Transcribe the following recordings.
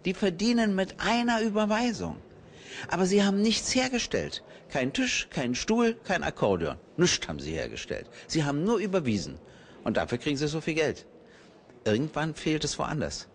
Die verdienen mit einer Überweisung. Aber sie haben nichts hergestellt. Kein Tisch, kein Stuhl, kein Akkordeon. Nichts haben sie hergestellt. Sie haben nur überwiesen. Und dafür kriegen sie so viel Geld. Irgendwann fehlt es woanders.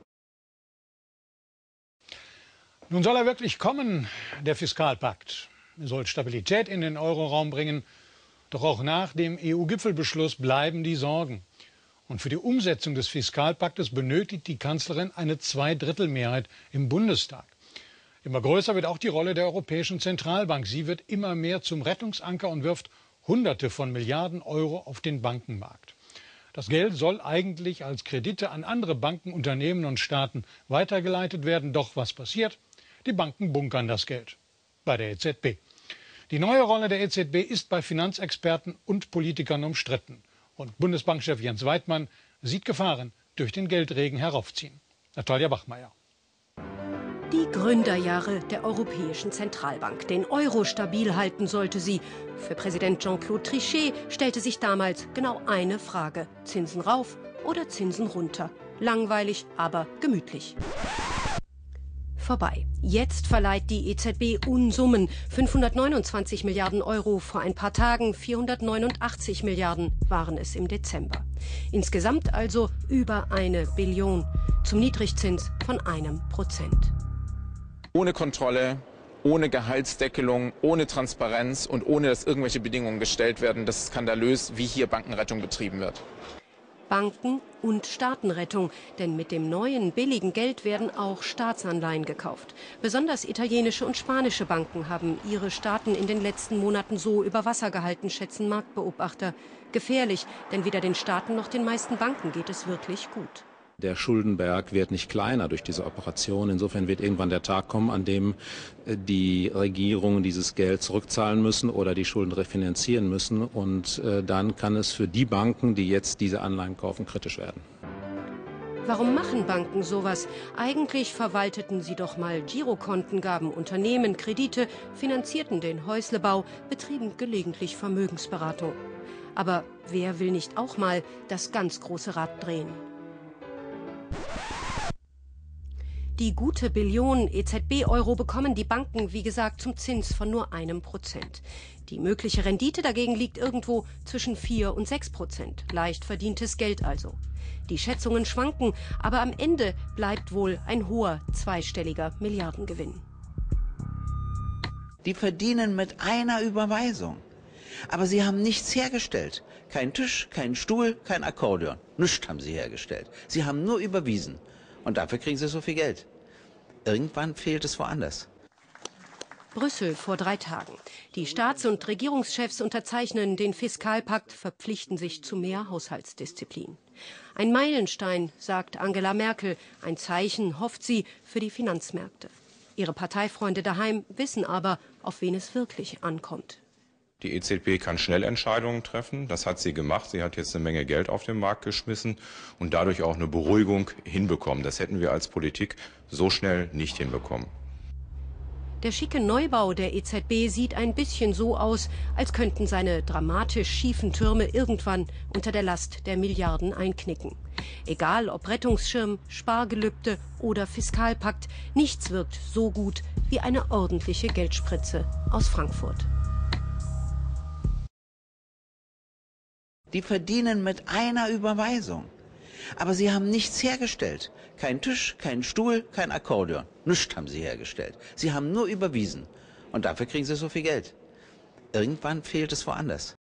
Nun soll er wirklich kommen, der Fiskalpakt. Er soll Stabilität in den Euroraum bringen. Doch auch nach dem EU-Gipfelbeschluss bleiben die Sorgen. Und für die Umsetzung des Fiskalpaktes benötigt die Kanzlerin eine Zweidrittelmehrheit im Bundestag. Immer größer wird auch die Rolle der Europäischen Zentralbank. Sie wird immer mehr zum Rettungsanker und wirft Hunderte von Milliarden Euro auf den Bankenmarkt. Das Geld soll eigentlich als Kredite an andere Banken, Unternehmen und Staaten weitergeleitet werden. Doch was passiert? Die Banken bunkern das Geld bei der EZB. Die neue Rolle der EZB ist bei Finanzexperten und Politikern umstritten. Und Bundesbankchef Jens Weidmann sieht Gefahren durch den Geldregen heraufziehen. Natalia Bachmeier. Die Gründerjahre der Europäischen Zentralbank. Den Euro stabil halten sollte sie. Für Präsident Jean-Claude Trichet stellte sich damals genau eine Frage. Zinsen rauf oder Zinsen runter? Langweilig, aber gemütlich. Vorbei. Jetzt verleiht die EZB Unsummen. 529 Milliarden Euro vor ein paar Tagen, 489 Milliarden waren es im Dezember. Insgesamt also über 1 Billion zum Niedrigzins von 1%. Ohne Kontrolle, ohne Gehaltsdeckelung, ohne Transparenz und ohne, dass irgendwelche Bedingungen gestellt werden, das ist skandalös, wie hier Bankenrettung betrieben wird. Banken- und Staatenrettung, denn mit dem neuen billigen Geld werden auch Staatsanleihen gekauft. Besonders italienische und spanische Banken haben ihre Staaten in den letzten Monaten so über Wasser gehalten, schätzen Marktbeobachter. Gefährlich, denn weder den Staaten noch den meisten Banken geht es wirklich gut. Der Schuldenberg wird nicht kleiner durch diese Operation. Insofern wird irgendwann der Tag kommen, an dem die Regierungen dieses Geld zurückzahlen müssen oder die Schulden refinanzieren müssen. Und dann kann es für die Banken, die jetzt diese Anleihen kaufen, kritisch werden. Warum machen Banken sowas? Eigentlich verwalteten sie doch mal Girokonten, gaben Unternehmen Kredite, finanzierten den Häuslebau, betrieben gelegentlich Vermögensberatung. Aber wer will nicht auch mal das ganz große Rad drehen? Die gute Billion EZB-Euro bekommen die Banken, wie gesagt, zum Zins von nur 1%. Die mögliche Rendite dagegen liegt irgendwo zwischen 4 und 6%. Leicht verdientes Geld also. Die Schätzungen schwanken, aber am Ende bleibt wohl ein hoher zweistelliger Milliardengewinn. Die verdienen mit einer Überweisung. Aber sie haben nichts hergestellt. Kein Tisch, kein Stuhl, kein Akkordeon. Nichts haben sie hergestellt. Sie haben nur überwiesen. Und dafür kriegen sie so viel Geld. Irgendwann fehlt es woanders. Brüssel vor 3 Tagen. Die Staats- und Regierungschefs unterzeichnen den Fiskalpakt, verpflichten sich zu mehr Haushaltsdisziplin. Ein Meilenstein, sagt Angela Merkel. Ein Zeichen, hofft sie, für die Finanzmärkte. Ihre Parteifreunde daheim wissen aber, auf wen es wirklich ankommt. Die EZB kann schnell Entscheidungen treffen. Das hat sie gemacht. Sie hat jetzt eine Menge Geld auf den Markt geschmissen und dadurch auch eine Beruhigung hinbekommen. Das hätten wir als Politik so schnell nicht hinbekommen. Der schicke Neubau der EZB sieht ein bisschen so aus, als könnten seine dramatisch schiefen Türme irgendwann unter der Last der Milliarden einknicken. Egal ob Rettungsschirm, Spargelübde oder Fiskalpakt, nichts wirkt so gut wie eine ordentliche Geldspritze aus Frankfurt. Die verdienen mit einer Überweisung. Aber sie haben nichts hergestellt. Kein Tisch, kein Stuhl, kein Akkordeon. Nichts haben sie hergestellt. Sie haben nur überwiesen. Und dafür kriegen sie so viel Geld. Irgendwann fehlt es woanders.